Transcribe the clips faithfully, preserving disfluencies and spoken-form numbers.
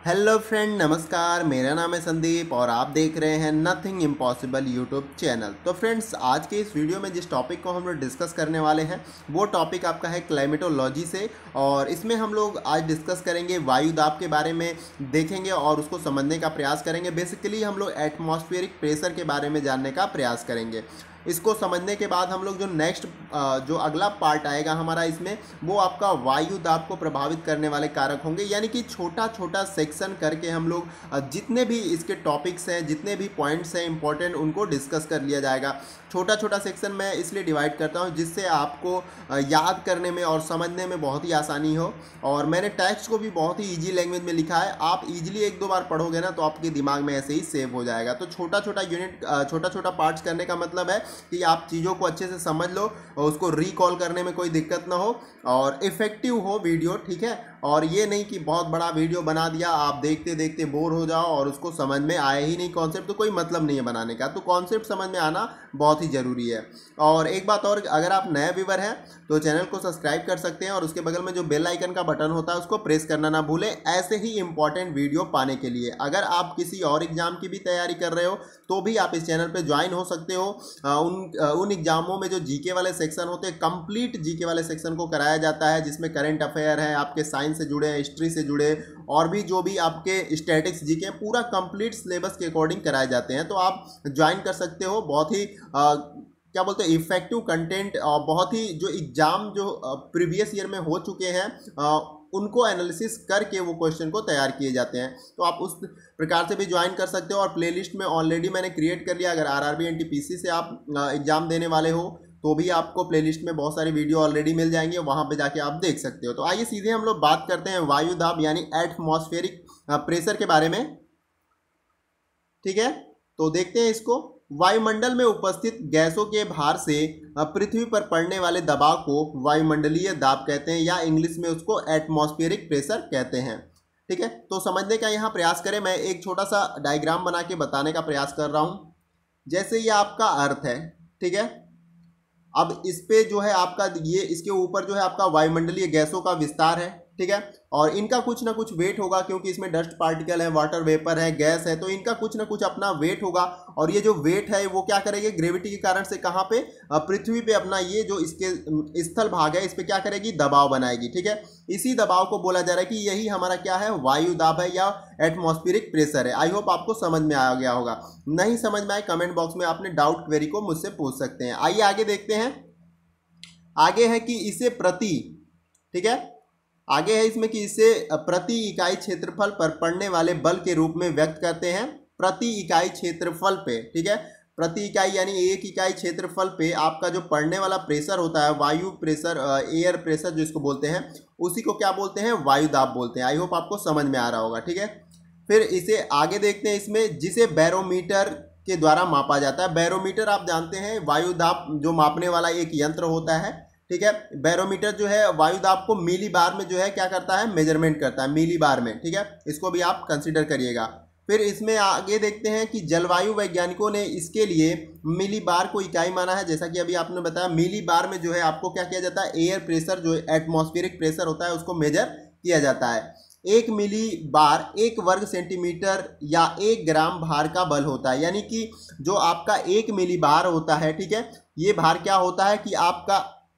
Hello friend, नमस्कार। मेरा नाम है संदीप और आप देख रहे हैं नथिंग इम्पॉसिबल यूट्यूब चैनल। तो फ्रेंड्स, आज के इस वीडियो में जिस टॉपिक को हम लोग डिस्कस करने वाले हैं वो टॉपिक आपका है क्लाइमेटोलॉजी से। और इसमें हम लोग आज डिस्कस करेंगे वायु दाब के बारे में, देखेंगे और उसको समझने का प्रयास करेंगे। बेसिकली हम लोग एटमॉस्फेरिक प्रेशर के बारे में जानने का प्रयास करेंगे। इसको समझने के बाद हम लोग जो नेक्स्ट जो अगला पार्ट आएगा हमारा, इसमें वो आपका वायु दाब को प्रभावित करने वाले कारक होंगे। यानी कि छोटा छोटा सेक्शन करके हम लोग अ, जितने भी इसके टॉपिक्स हैं, जितने भी पॉइंट्स हैं इंपॉर्टेंट, उनको डिस्कस कर लिया जाएगा। छोटा छोटा सेक्शन मैं इसलिए डिवाइड करता हूँ जिससे आपको अ, याद करने में और समझने में बहुत ही आसानी हो। और मैंने टेक्स्ट को भी बहुत ही ईजी लैंग्वेज में लिखा है। आप इजीली एक दो बार पढ़ोगे ना तो आपके दिमाग में ऐसे ही सेव हो जाएगा। तो छोटा छोटा यूनिट, छोटा छोटा पार्ट्स करने का मतलब है कि आप चीज़ों को अच्छे से समझ लो और उसको रिकॉल करने में कोई दिक्कत ना हो और इफ़ेक्टिव हो वीडियो, ठीक है। और ये नहीं कि बहुत बड़ा वीडियो बना दिया, आप देखते देखते बोर हो जाओ और उसको समझ में आए ही नहीं कॉन्सेप्ट, तो कोई मतलब नहीं है बनाने का। तो कॉन्सेप्ट समझ में आना बहुत ही ज़रूरी है। और एक बात और, अगर आप नए व्यूवर हैं तो चैनल को सब्सक्राइब कर सकते हैं और उसके बगल में जो बेल आइकन का बटन होता है उसको प्रेस करना ना भूलें, ऐसे ही इंपॉर्टेंट वीडियो पाने के लिए। अगर आप किसी और एग्जाम की भी तैयारी कर रहे हो तो भी आप इस चैनल पर ज्वाइन हो सकते हो। आ, उन आ, उन एग्जामों में जो जीके वाले सेक्शन होते हैं, कंप्लीट जीके वाले सेक्शन को कराया जाता है, जिसमें करंट अफेयर है, आपके साइंस से जुड़े, हिस्ट्री से जुड़े और भी जो भी आपके स्टैटिक्स जीके हैं, पूरा कंप्लीट सिलेबस के अकॉर्डिंग कराए जाते हैं। तो आप ज्वाइन कर सकते हो। बहुत ही आ, क्या बोलते हैं, इफेक्टिव कंटेंट और बहुत ही जो एग्जाम जो प्रीवियस ईयर में हो चुके हैं आ, उनको एनालिसिस करके वो क्वेश्चन को तैयार किए जाते हैं। तो आप उस प्रकार से भी ज्वाइन कर सकते हो। और प्लेलिस्ट में ऑलरेडी मैंने क्रिएट कर लिया। अगर आरआरबी एनटीपीसी से आप एग्जाम देने वाले हो तो भी आपको प्लेलिस्ट में बहुत सारी वीडियो ऑलरेडी मिल जाएंगे, वहां पे जाके आप देख सकते हो। तो आइए सीधे हम लोग बात करते हैं वायु दाब यानी एटमॉस्फेरिक प्रेशर के बारे में, ठीक है। तो देखते हैं इसको। वायुमंडल में उपस्थित गैसों के भार से पृथ्वी पर पड़ने वाले दबाव को वायुमंडलीय दाब कहते हैं, या इंग्लिश में उसको एटमॉस्फेरिक प्रेशर कहते हैं, ठीक है। तो समझने का यहाँ प्रयास करें। मैं एक छोटा सा डायग्राम बना के बताने का प्रयास कर रहा हूँ। जैसे ये आपका अर्थ है, ठीक है। अब इस पे जो है आपका ये, इसके ऊपर जो है आपका वायुमंडलीय गैसों का विस्तार है, ठीक है। और इनका कुछ ना कुछ वेट होगा, क्योंकि इसमें डस्ट पार्टिकल है, वाटर वेपर है, गैस है, तो इनका कुछ ना कुछ अपना वेट होगा। और ये जो वेट है वो क्या करेगी, ग्रेविटी के कारण से कहाँ पे, पृथ्वी पे अपना ये जो इसके स्थल भाग है इस पे क्या करेगी, दबाव बनाएगी, ठीक है। इसी दबाव को बोला जा रहा है कि यही हमारा क्या है, वायु दाब है या एटमॉस्फेरिक प्रेशर है। आई होप आपको समझ में आ गया होगा। नहीं समझ में आए कमेंट बॉक्स में आपने डाउट क्वेरी को मुझसे पूछ सकते हैं। आइए आगे देखते हैं। आगे है कि इसे प्रति, ठीक है, आगे है इसमें कि इसे प्रति इकाई क्षेत्रफल पर पड़ने वाले बल के रूप में व्यक्त करते हैं। प्रति इकाई क्षेत्रफल पे, ठीक है, प्रति इकाई यानी एक इकाई क्षेत्रफल पे आपका जो पड़ने वाला प्रेशर होता है, वायु प्रेशर, एयर प्रेशर जो इसको बोलते हैं, उसी को क्या बोलते हैं, वायु दाब बोलते हैं। आई होप आपको समझ में आ रहा होगा, ठीक है। फिर इसे आगे देखते हैं इसमें, जिसे बैरोमीटर के द्वारा मापा जाता है। बैरोमीटर आप जानते हैं वायु दाब जो मापने वाला एक यंत्र होता है, ठीक है। बैरोमीटर जो है वायु दाब को मिली बार में जो है क्या करता है, मेजरमेंट करता है मिली बार में, ठीक है। इसको भी आप कंसीडर करिएगा। फिर इसमें आगे देखते हैं कि जलवायु वैज्ञानिकों ने इसके लिए मिली बार को इकाई माना है। जैसा कि अभी आपने बताया, मिली बार में जो है आपको क्या किया जाता है, एयर प्रेशर जो एटमॉस्फेरिक प्रेशर होता है उसको मेजर किया जाता है। एक मिली बार एक वर्ग सेंटीमीटर या एक ग्राम भार का बल होता है। यानी कि जो आपका एक मिली बार होता है, ठीक है, ये भार क्या होता है कि आपका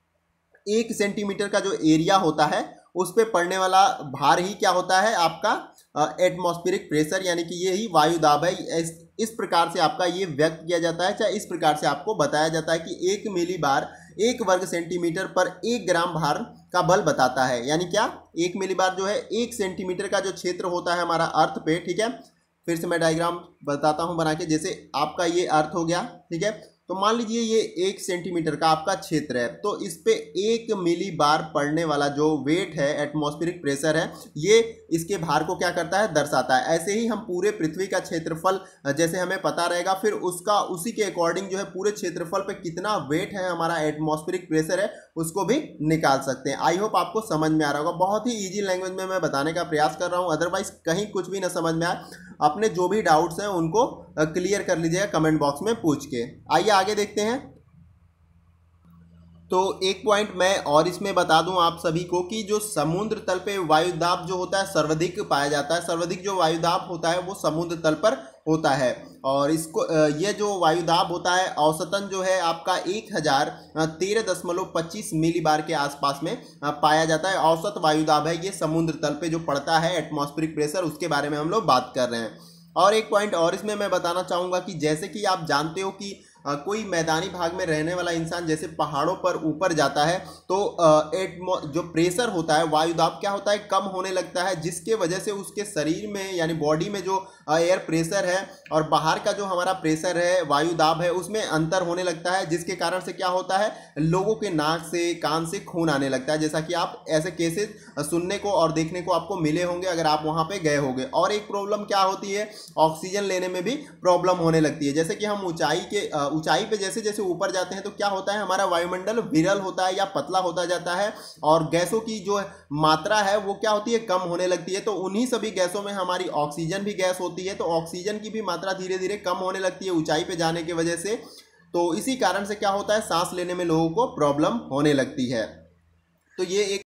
एक सेंटीमीटर का जो एरिया होता है उस पे पड़ने वाला भार ही क्या होता है, आपका एटमॉस्फेरिक प्रेशर, यानी कि ये ही वायु दाब है। इस, इस प्रकार से आपका ये व्यक्त किया जाता है, चाहे इस प्रकार से आपको बताया जाता है कि एक मिली बार एक वर्ग सेंटीमीटर पर एक ग्राम भार का बल बताता है। यानी क्या, एक मिली बार जो है एक सेंटीमीटर का जो क्षेत्र होता है हमारा अर्थ पे, ठीक है। फिर से मैं डायग्राम बताता हूँ बना के। जैसे आपका ये अर्थ हो गया, ठीक है। तो मान लीजिए ये एक सेंटीमीटर का आपका क्षेत्र है, तो इस पे एक मिली बार पड़ने वाला जो वेट है, एटमॉस्फेरिक प्रेशर है, ये इसके भार को क्या करता है, दर्शाता है। ऐसे ही हम पूरे पृथ्वी का क्षेत्रफल जैसे हमें पता रहेगा, फिर उसका उसी के अकॉर्डिंग जो है पूरे क्षेत्रफल पे कितना वेट है, हमारा एटमॉस्फेरिक प्रेशर है, उसको भी निकाल सकते हैं। आई होप आपको समझ में आ रहा होगा। बहुत ही ईजी लैंग्वेज में मैं बताने का प्रयास कर रहा हूँ। अदरवाइज कहीं कुछ भी ना समझ में आए, अपने जो भी डाउट्स हैं उनको क्लियर कर लीजिएगा कमेंट बॉक्स में पूछ के। आइए आगे देखते हैं। तो एक पॉइंट मैं और इसमें बता दूं आप सभी को कि जो समुद्र तल पे वायुदाब जो होता है सर्वाधिक पाया जाता है, सर्वाधिक जो वायुदाब होता है वो समुद्र तल पर होता है। और इसको ये जो वायुदाब होता है औसतन जो है आपका एक हज़ार तेरह दशमलव पच्चीस मिली बार के आसपास में पाया जाता है। औसत वायुदाब है ये समुद्र तल पे जो पड़ता है एटमॉस्फेरिक प्रेशर, उसके बारे में हम लोग बात कर रहे हैं। और एक पॉइंट और इसमें मैं बताना चाहूँगा कि जैसे कि आप जानते हो कि आ, कोई मैदानी भाग में रहने वाला इंसान जैसे पहाड़ों पर ऊपर जाता है तो एटमो जो प्रेशर होता है वायुदाब क्या होता है कम होने लगता है, जिसके वजह से उसके शरीर में यानी बॉडी में जो एयर प्रेशर है और बाहर का जो हमारा प्रेशर है वायुदाब है उसमें अंतर होने लगता है, जिसके कारण से क्या होता है लोगों के नाक से कान से खून आने लगता है। जैसा कि आप ऐसे केसेस सुनने को और देखने को आपको मिले होंगे अगर आप वहाँ पे गए होंगे। और एक प्रॉब्लम क्या होती है, ऑक्सीजन लेने में भी प्रॉब्लम होने लगती है। जैसे कि हम ऊंचाई के ऊंचाई पे जैसे जैसे ऊपर जाते हैं तो क्या होता है हमारा वायुमंडल विरल होता है या पतला होता जाता है और गैसों की जो मात्रा है वो क्या होती है कम होने लगती है। तो उन्हीं सभी गैसों में हमारी ऑक्सीजन भी गैस होती है, तो ऑक्सीजन की भी मात्रा धीरे धीरे कम होने लगती है ऊंचाई पे जाने की वजह से। तो इसी कारण से क्या होता है सांस लेने में लोगों को प्रॉब्लम होने लगती है। तो ये एक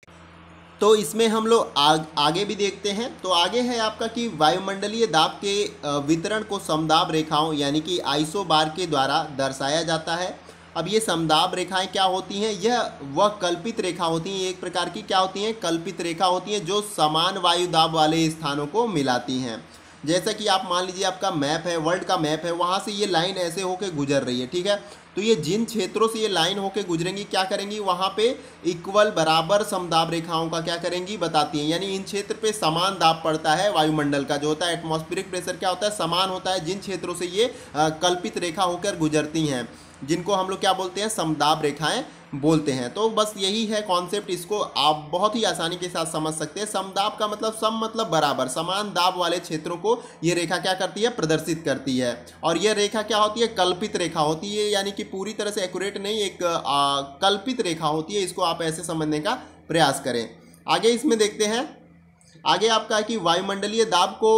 तो इसमें हम लोग आग, आगे भी देखते हैं। तो आगे है आपका कि वायुमंडलीय दाब के वितरण को समदाब रेखाओं यानी कि आइसोबार के द्वारा दर्शाया जाता है। अब ये समदाब रेखाएं क्या होती हैं, यह वह कल्पित रेखा होती हैं, एक प्रकार की क्या होती हैं कल्पित रेखा होती हैं जो समान वायुदाब वाले स्थानों को मिलाती हैं। जैसा कि आप मान लीजिए आपका मैप है, वर्ल्ड का मैप है, वहाँ से ये लाइन ऐसे होके गुजर रही है, ठीक है। तो ये जिन क्षेत्रों से ये लाइन होके गुजरेंगी क्या करेंगी वहाँ पे इक्वल बराबर समदाब रेखाओं का क्या करेंगी बताती हैं, यानी इन क्षेत्र पे समान दाब पड़ता है वायुमंडल का जो होता है एटमॉस्फेरिक प्रेशर क्या होता है समान होता है जिन क्षेत्रों से ये आ, कल्पित रेखा होकर गुजरती हैं, जिनको हम लोग क्या बोलते हैं समदाब रेखाएं बोलते हैं। तो बस यही है कॉन्सेप्ट, इसको आप बहुत ही आसानी के साथ समझ सकते हैं। समदाब का मतलब सम मतलब बराबर, समान दाब वाले क्षेत्रों को ये रेखा क्या करती है प्रदर्शित करती है। और यह रेखा क्या होती है कल्पित रेखा होती है, यानी कि पूरी तरह से एक्यूरेट नहीं, एक आ, कल्पित रेखा होती है। इसको आप ऐसे समझने का प्रयास करें। आगे इसमें देखते हैं, आगे आपका है कि वायुमंडलीय दाब को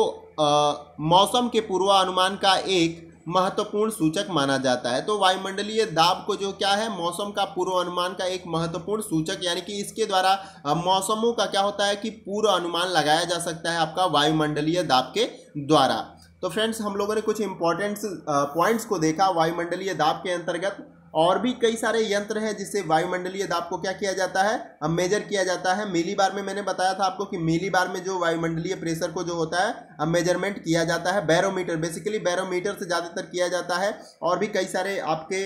आ, मौसम के पूर्वानुमान का एक महत्वपूर्ण सूचक माना जाता है। तो वायुमंडलीय दाब को जो क्या है मौसम का पूर्वानुमान का एक महत्वपूर्ण सूचक, यानी कि इसके द्वारा मौसमों का क्या होता है कि पूर्व अनुमान लगाया जा सकता है आपका वायुमंडलीय दाब के द्वारा। तो फ्रेंड्स हम लोगों ने कुछ इंपॉर्टेंट पॉइंट्स को देखा वायुमंडलीय दाब के अंतर्गत। और भी कई सारे यंत्र हैं जिससे वायुमंडलीय दाब को क्या किया जाता है अब मेजर किया जाता है। मिली बार में मैंने बताया था आपको कि मिली बार में जो वायुमंडलीय प्रेशर को जो होता है अब मेजरमेंट किया जाता है। बैरोमीटर, बेसिकली बैरोमीटर से ज़्यादातर किया जाता है। और भी कई सारे आपके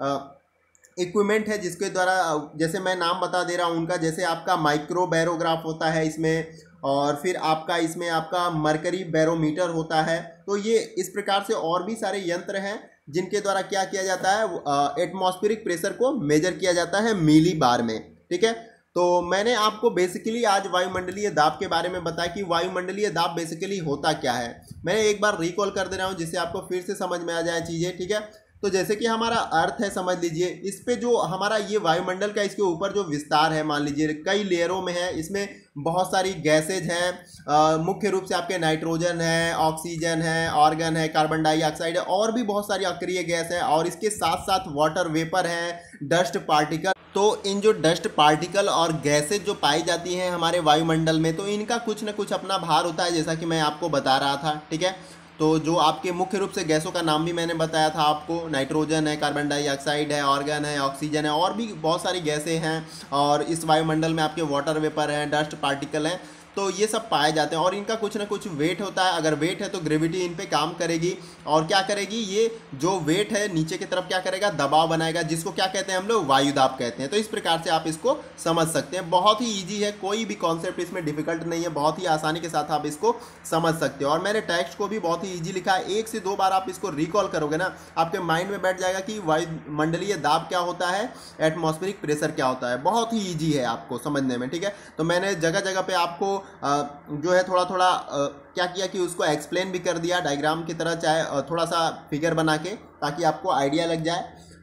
इक्विपमेंट है जिसके द्वारा, जैसे मैं नाम बता दे रहा हूँ उनका, जैसे आपका माइक्रो बैरोग्राफ होता है इसमें, और फिर आपका इसमें आपका मरकरी बैरोमीटर होता है। तो ये इस प्रकार से और भी सारे यंत्र हैं जिनके द्वारा क्या किया जाता है एटमॉस्फेरिक प्रेशर को मेजर किया जाता है मिली बार में, ठीक है। तो मैंने आपको बेसिकली आज वायुमंडलीय दाब के बारे में बताया कि वायुमंडलीय दाब बेसिकली होता क्या है। मैं एक बार रिकॉल कर दे रहा हूँ जिससे आपको फिर से समझ में आ जाए चीज़ें, ठीक है। तो जैसे कि हमारा अर्थ है, समझ लीजिए इस पे जो हमारा ये वायुमंडल का इसके ऊपर जो विस्तार है, मान लीजिए कई लेयरों में है, इसमें बहुत सारी गैसेज हैं, मुख्य रूप से आपके नाइट्रोजन है, ऑक्सीजन है, ऑर्गन है, कार्बन डाइऑक्साइड है, और भी बहुत सारी अक्रिय गैस है, और इसके साथ साथ वाटर वेपर है, डस्ट पार्टिकल। तो इन जो डस्ट पार्टिकल और गैसेज जो पाई जाती हैं हमारे वायुमंडल में, तो इनका कुछ न कुछ अपना भार होता है, जैसा कि मैं आपको बता रहा था, ठीक है। तो जो आपके मुख्य रूप से गैसों का नाम भी मैंने बताया था आपको, नाइट्रोजन है, कार्बन डाइऑक्साइड है, ऑर्गन है, ऑक्सीजन है, और भी बहुत सारी गैसें हैं। और इस वायुमंडल में आपके वाटर वेपर हैं, डस्ट पार्टिकल हैं, तो ये सब पाए जाते हैं। और इनका कुछ ना कुछ वेट होता है, अगर वेट है तो ग्रेविटी इन पे काम करेगी, और क्या करेगी ये जो वेट है नीचे की तरफ क्या करेगा दबाव बनाएगा, जिसको क्या कहते हैं हम लोग वायुदाब कहते हैं। तो इस प्रकार से आप इसको समझ सकते हैं। बहुत ही ईजी है, कोई भी कॉन्सेप्ट इसमें डिफिकल्ट नहीं है, बहुत ही आसानी के साथ आप इसको समझ सकते हो। और मैंने टेक्स्ट को भी बहुत ही ईजी लिखा है, एक से दो बार आप इसको रिकॉल करोगे ना आपके माइंड में बैठ जाएगा कि वायुमंडलीय दाब क्या होता है, एटमॉस्फेरिक प्रेशर क्या होता है। बहुत ही ईजी है आपको समझने में, ठीक है। तो मैंने जगह जगह पे आपको जो है थोड़ा थोड़ा क्या किया कि उसको एक्सप्लेन भी कर दिया डायग्राम की तरह, चाहे थोड़ा सा फिगर बना के, ताकि आपको आइडिया लग जाए।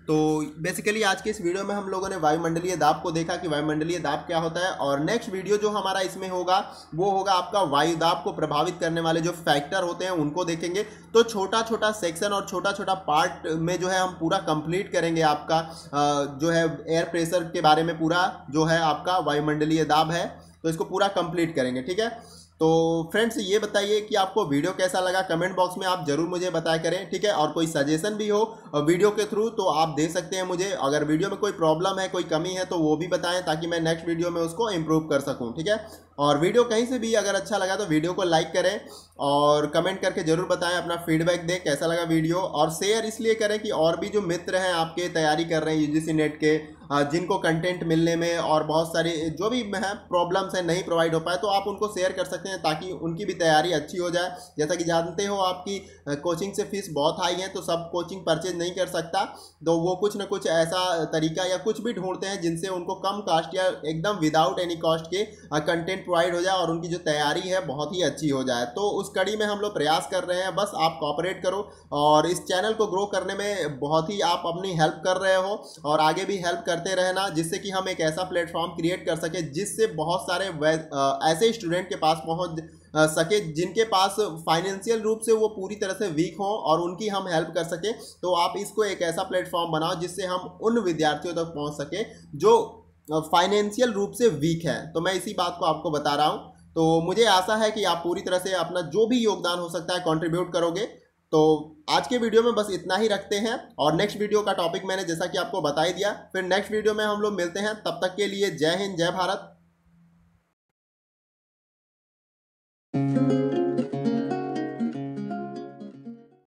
तो बेसिकली आज के इस वीडियो में हम लोगों ने वायुमंडलीय दाब को देखा कि वायुमंडलीय दाब क्या होता है, और नेक्स्ट वीडियो जो हमारा इसमें होगा वो होगा आपका वायु दाब को प्रभावित करने वाले जो फैक्टर होते हैं उनको देखेंगे। तो छोटा छोटा सेक्शन और छोटा छोटा पार्ट में जो है हम पूरा कंप्लीट करेंगे आपका जो है एयर प्रेशर के बारे में, पूरा जो है आपका वायुमंडलीय दाब है तो इसको पूरा कंप्लीट करेंगे, ठीक है। तो फ्रेंड्स ये बताइए कि आपको वीडियो कैसा लगा, कमेंट बॉक्स में आप जरूर मुझे बताया करें, ठीक है। और कोई सजेशन भी हो वीडियो के थ्रू तो आप दे सकते हैं मुझे। अगर वीडियो में कोई प्रॉब्लम है, कोई कमी है तो वो भी बताएं ताकि मैं नेक्स्ट वीडियो में उसको इम्प्रूव कर सकूं, ठीक है। और वीडियो कहीं से भी अगर अच्छा लगा तो वीडियो को लाइक करें और कमेंट करके जरूर बताएं, अपना फीडबैक दें कैसा लगा वीडियो। और शेयर इसलिए करें कि और भी जो मित्र हैं आपके तैयारी कर रहे हैं यूजीसी नेट के, जिनको कंटेंट मिलने में और बहुत सारे जो भी है प्रॉब्लम्स हैं नहीं प्रोवाइड हो पाए, तो आप उनको शेयर कर सकते हैं ताकि उनकी भी तैयारी अच्छी हो जाए। जैसा कि जानते हो आपकी कोचिंग से फीस बहुत हाई है तो सब कोचिंग परचेज नहीं कर सकता, तो वो कुछ ना कुछ ऐसा तरीका या कुछ भी ढूंढते हैं जिनसे उनको कम कास्ट या एकदम विदाउट एनी कॉस्ट के कंटेंट प्रोवाइड हो जाए और उनकी जो तैयारी है बहुत ही अच्छी हो जाए। तो उस कड़ी में हम लोग प्रयास कर रहे हैं, बस आप कॉपरेट करो और इस चैनल को ग्रो करने में बहुत ही आप अपनी हेल्प कर रहे हो और आगे भी हेल्प करते रहना, जिससे कि हम एक ऐसा प्लेटफॉर्म क्रिएट कर सके जिससे बहुत सारे ऐसे स्टूडेंट के पास पहुंच सके जिनके पास फाइनेंशियल रूप से वो पूरी तरह से वीक हो और उनकी हम हेल्प कर सके। तो आप इसको एक ऐसा प्लेटफॉर्म बनाओ जिससे हम उन विद्यार्थियों तक पहुंच सके जो फाइनेंशियल रूप से वीक है। तो मैं इसी बात को आपको बता रहा हूं। तो मुझे आशा है कि आप पूरी तरह से अपना जो भी योगदान हो सकता है कंट्रीब्यूट करोगे। तो आज के वीडियो में बस इतना ही रखते हैं और नेक्स्ट वीडियो का टॉपिक मैंने जैसा कि आपको बता ही दिया, फिर नेक्स्ट वीडियो में हम लोग मिलते हैं। तब तक के लिए जय हिंद, जय भारत।